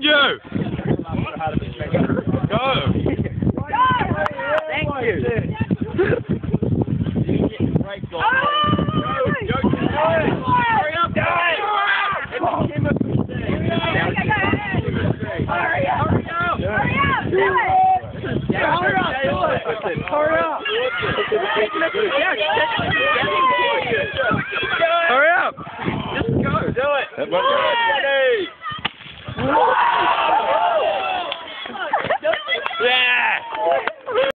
You! Go! Thank you. Hurry up, guys! Hurry up! Hurry up! Just go, do it. Ready?